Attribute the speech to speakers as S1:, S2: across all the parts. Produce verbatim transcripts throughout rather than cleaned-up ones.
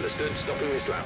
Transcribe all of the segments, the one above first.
S1: Understood, stopping this lap.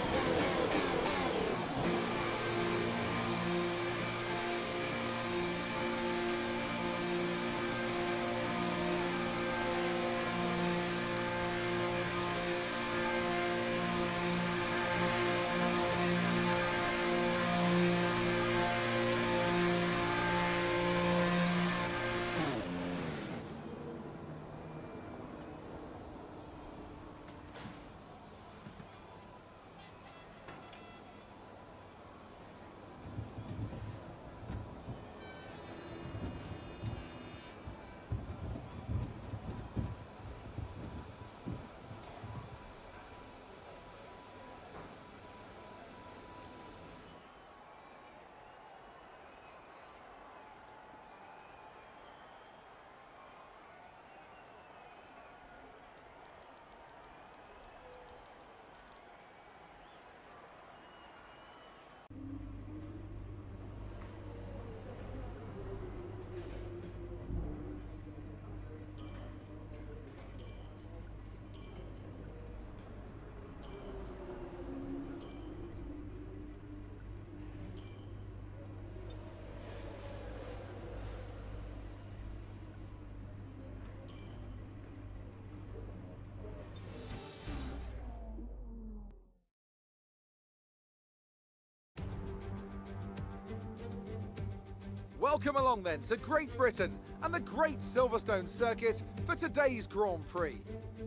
S2: Welcome along then to Great Britain and the Great Silverstone Circuit for today's Grand Prix.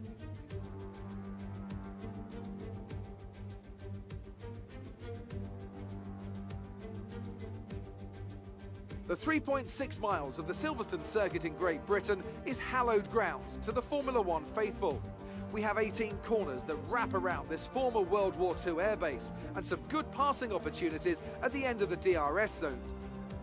S2: The three point six miles of the Silverstone Circuit in Great Britain is hallowed ground to the Formula One faithful. We have eighteen corners that wrap around this former World War Two airbase and some good passing opportunities at the end of the D R S zones.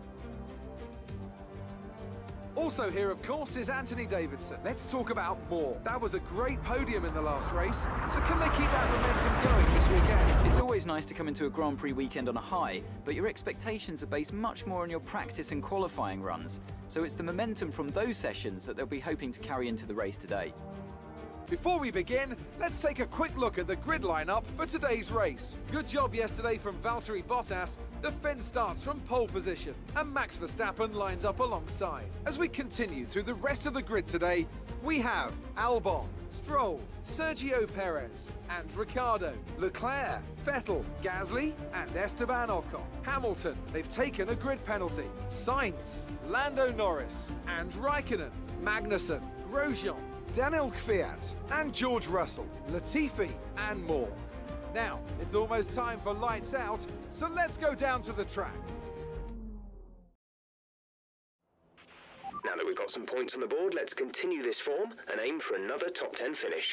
S2: Also here, of course, is Anthony Davidson. Let's talk about more. That was a great podium in the last race, so can they keep that momentum going this weekend?
S3: It's always nice to come into a Grand Prix weekend on a high, but your expectations are based much more on your practice and qualifying runs. So it's the momentum from those sessions that they'll be hoping to carry into the race today.
S2: Before we begin, let's take a quick look at the grid lineup for today's race. Good job yesterday from Valtteri Bottas. The Finn starts from pole position and Max Verstappen lines up alongside. As we continue through the rest of the grid today, we have Albon, Stroll, Sergio Perez and Ricciardo, Leclerc, Vettel, Gasly and Esteban Ocon. Hamilton, they've taken a grid penalty. Sainz, Lando Norris and Raikkonen, Magnussen, Grosjean, Daniel Kvyat and George Russell, Latifi and more. Now, it's almost time for lights out, so let's go down to the track.
S1: Now that we've got some points on the board, let's continue this form and aim for another top ten finish.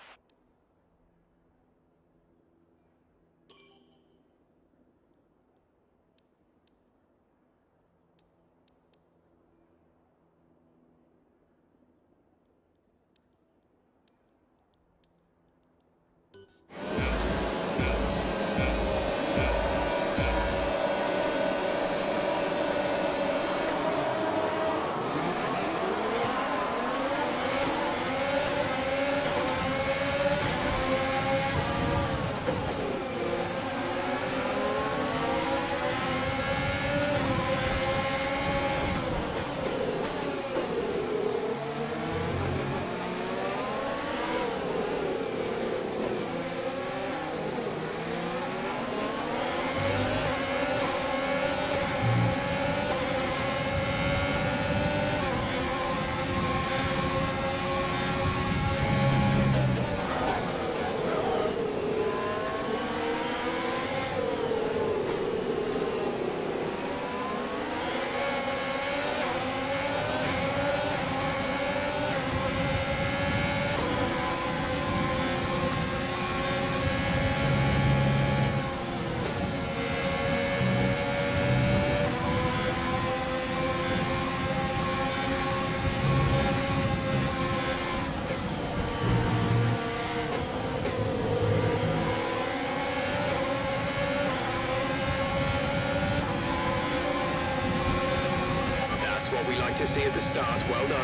S1: What we like to see at the start. Well done.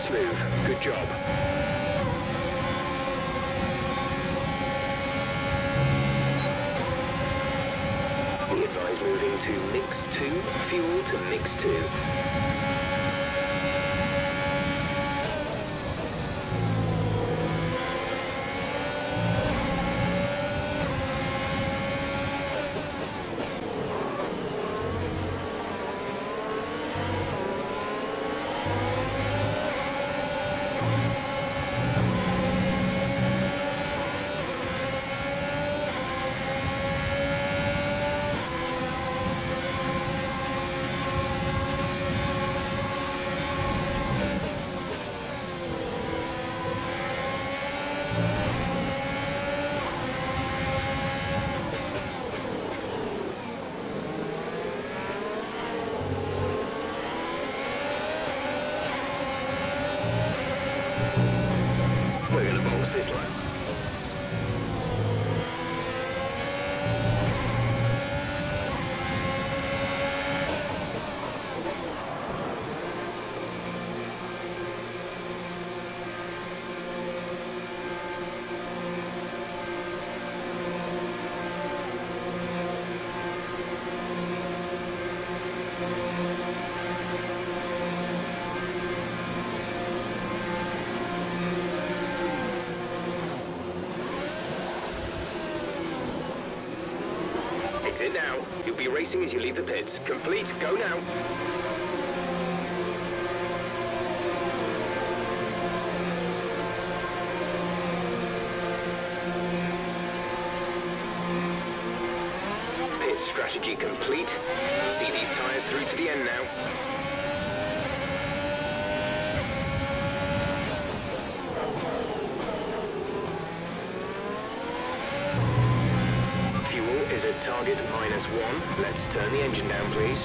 S1: Nice move. Good job. We advise moving to mix two, fuel to mix two. We're going to box this lap. Exit now. You'll be racing as you leave the pits. Complete. Go now. Pit strategy complete. See these tyres through to the end now. Fuel is at target minus one. Let's turn the engine down, please.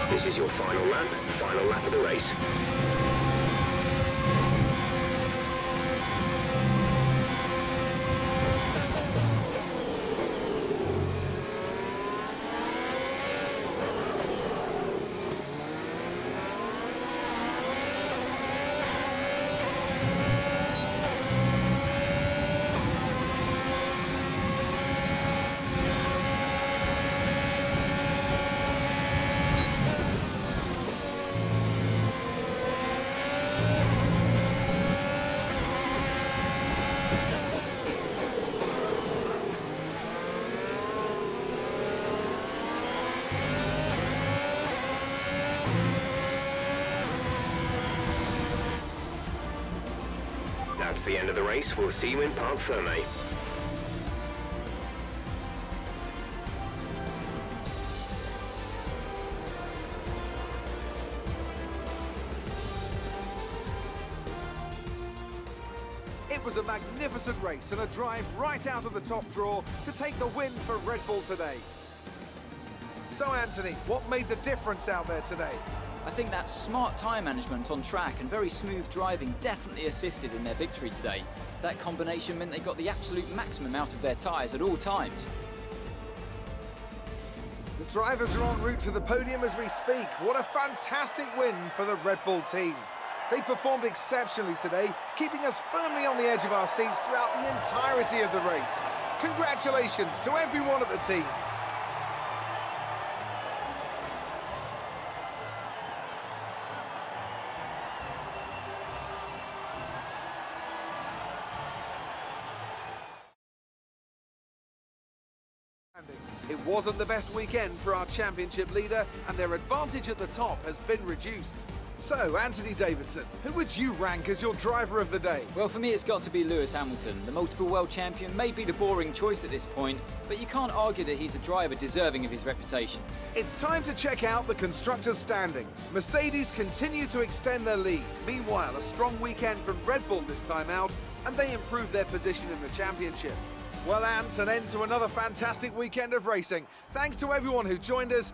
S1: This is your final lap, final lap of the race. That's the end of the race. We'll see you in Parc Fermé.
S2: It was a magnificent race and a drive right out of the top draw to take the win for Red Bull today. So Anthony, what made the difference out there today?
S3: I think that smart tyre management on track and very smooth driving definitely assisted in their victory today. That combination meant they got the absolute maximum out of their tyres at all times.
S2: The drivers are en route to the podium as we speak. What a fantastic win for the Red Bull team. They performed exceptionally today, keeping us firmly on the edge of our seats throughout the entirety of the race. Congratulations to everyone at the team. It wasn't the best weekend for our championship leader, and their advantage at the top has been reduced. So, Anthony Davidson, who would you rank as your driver of the day?
S3: Well, for me, it's got to be Lewis Hamilton. The multiple world champion may be the boring choice at this point, but you can't argue that he's a driver deserving of his reputation.
S2: It's time to check out the constructors' standings. Mercedes continue to extend their lead. Meanwhile, a strong weekend from Red Bull this time out, and they improve their position in the championship. Well, Ant, an end to another fantastic weekend of racing. Thanks to everyone who joined us.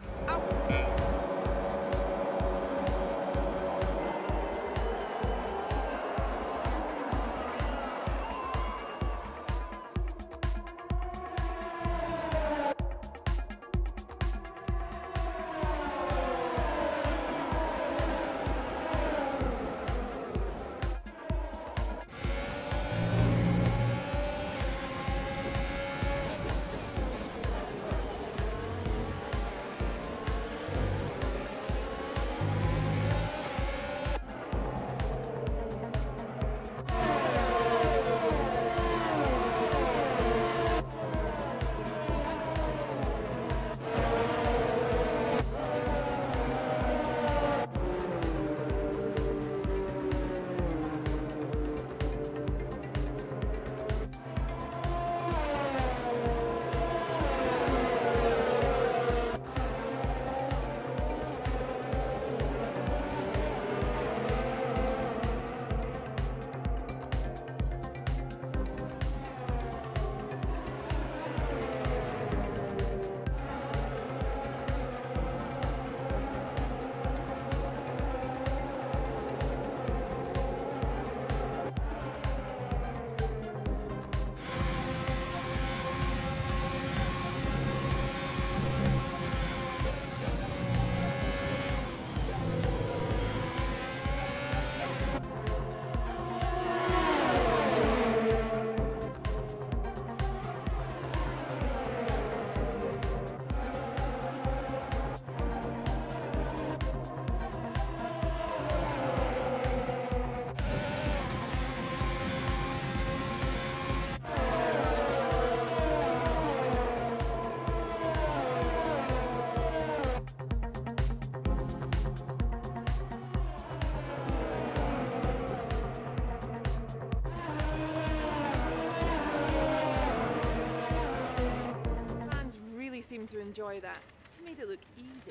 S4: Seemed to enjoy that. You made it look easy.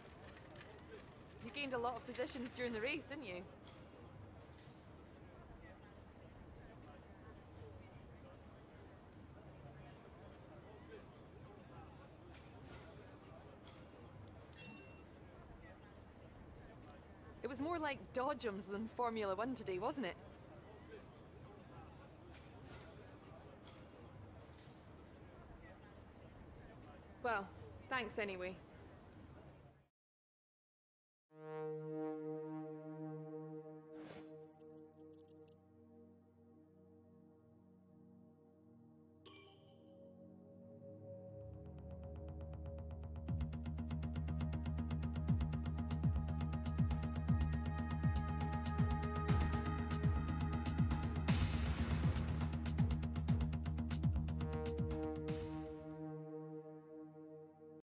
S4: You gained a lot of positions during the race, didn't you? was more like dodgems than Formula One today, wasn't it? Well, thanks anyway.